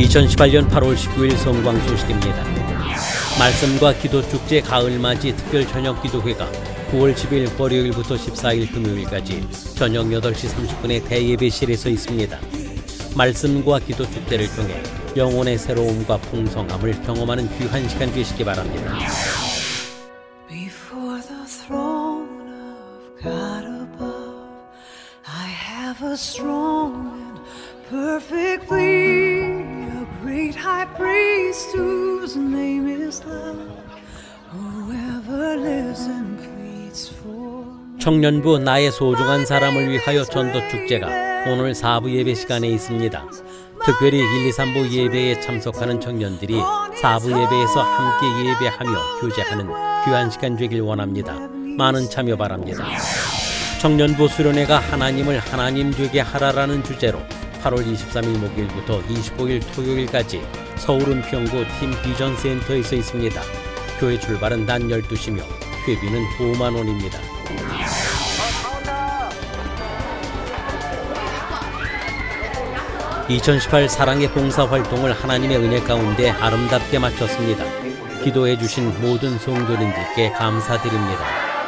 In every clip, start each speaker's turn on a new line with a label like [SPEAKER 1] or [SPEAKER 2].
[SPEAKER 1] 2018년 8월 19일 성광 소식입니다. 말씀과 기도축제 가을맞이 특별 저녁 기도회가 9월 10일 월요일부터 14일 금요일까지 저녁 8시 30분에 대예배실에서 있습니다. 말씀과 기도축제를 통해 영혼의 새로움과 풍성함을 경험하는 귀한 시간 되시기 바랍니다.
[SPEAKER 2] Before the throne of God above, I have a strong and perfect plea, a great high priest whose name is love, whoever lives and pleads for me.
[SPEAKER 1] 청년부 나의 소중한 사람을 위하여 전도축제가 오늘 4부 예배 시간에 있습니다. 특별히 1, 2, 3부 예배에 참석하는 청년들이 4부 예배에서 함께 예배하며 교제하는 귀한 시간 되길 원합니다. 많은 참여 바랍니다. 청년부 수련회가 하나님을 하나님 되게 하라라는 주제로 8월 23일 목요일부터 25일 토요일까지 서울 은평구 팀 비전센터에서 있습니다. 교회 출발은 낮 12시며 회비는 5만 원입니다. (2018) 사랑의 봉사활동을 하나님의 은혜 가운데 아름답게 마쳤습니다. 기도해 주신 모든 성도님들께 감사드립니다.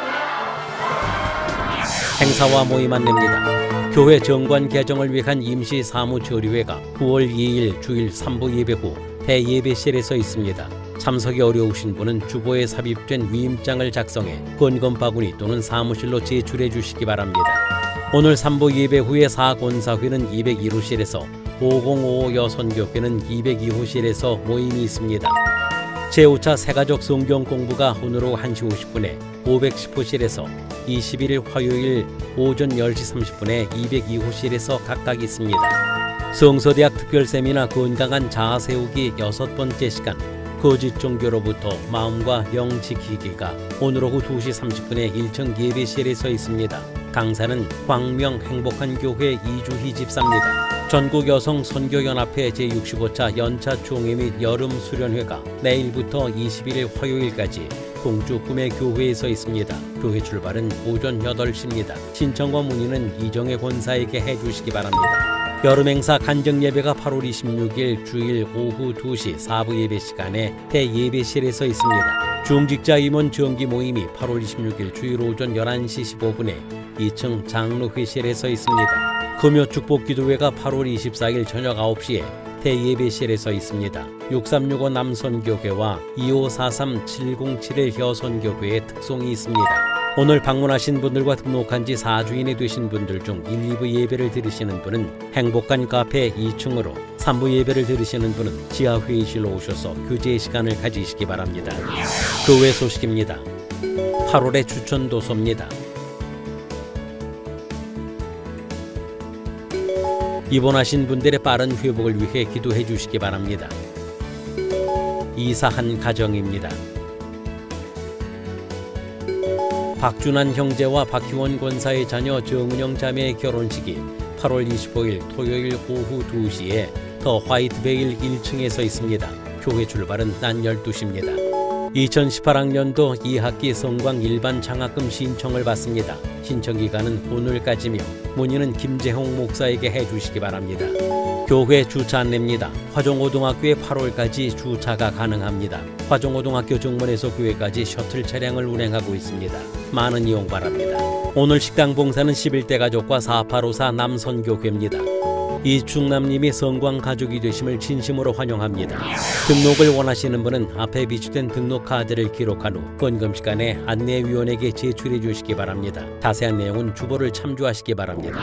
[SPEAKER 1] 행사와 모임 안내입니다. 교회 정관 개정을 위한 임시 사무처리회가 9월 2일 주일 3부 예배 후 대예배실에서 있습니다. 참석이 어려우신 분은 주보에 삽입된 위임장을 작성해 권건바구니 또는 사무실로 제출해 주시기 바랍니다. 오늘 3부 예배 후에 사권사회는 201호실에서 5055 여선교회는 202호실에서 모임이 있습니다. 제5차 새가족 성경 공부가 오늘 오후 1시 50분에 510호실에서 21일 화요일 오전 10시 30분에 202호실에서 각각 있습니다. 성서대학 특별세미나 건강한 자아 세우기 6번째 시간 거짓 종교로부터 마음과 영 지키기가 오늘 오후 2시 30분에 1층 예배실에서 있습니다. 강사는 광명 행복한 교회 이주희 집사입니다. 전국 여성 선교연합회 제65차 연차 총회 및 여름 수련회가 내일부터 21일 화요일까지 공주 꿈의 교회에서 있습니다. 교회 출발은 오전 8시입니다. 신청과 문의는 이정혜 권사에게 해주시기 바랍니다. 여름행사 간정예배가 8월 26일 주일 오후 2시 4부 예배 시간에 대예배실에서 있습니다. 중직자 임원 정기 모임이 8월 26일 주일 오전 11시 15분에 2층 장로회실에서 있습니다. 금요 축복기도회가 8월 24일 저녁 9시에 대예배실에서 있습니다. 6365 남선교회와 2543-707 여선교회의 특송이 있습니다. 오늘 방문하신 분들과 등록한 지 4주인이 되신 분들 중 1, 2부 예배를 들으시는 분은 행복한 카페 2층으로, 3부 예배를 들으시는 분은 지하회의실로 오셔서 교제 시간을 가지시기 바랍니다. 교회 소식입니다. 8월의 추천도서입니다. 입원하신 분들의 빠른 회복을 위해 기도해 주시기 바랍니다. 이사한 가정입니다. 박준환 형제와 박희원 권사의 자녀 정은영 자매의 결혼식이 8월 25일 토요일 오후 2시에 더 화이트베일 1층에서 있습니다. 교회 출발은 낮 12시입니다. 2018학년도 2학기 성광 일반 장학금 신청을 받습니다. 신청 기간은 오늘까지며 문의는 김재홍 목사에게 해주시기 바랍니다. 교회 주차 안내입니다. 화종고등학교에 8월까지 주차가 가능합니다. 화종고등학교 정문에서 교회까지 셔틀 차량을 운행하고 있습니다. 많은 이용 바랍니다. 오늘 식당 봉사는 11대 가족과 4854 남선교회입니다. 이충남님이 성광 가족이 되심을 진심으로 환영합니다. 등록을 원하시는 분은 앞에 비추된 등록 카드를 기록한 후 헌금 시간에 안내위원에게 제출해 주시기 바랍니다. 자세한 내용은 주보를 참조하시기 바랍니다.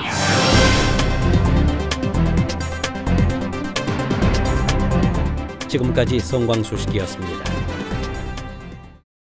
[SPEAKER 1] 지금까지 성광 소식이었습니다.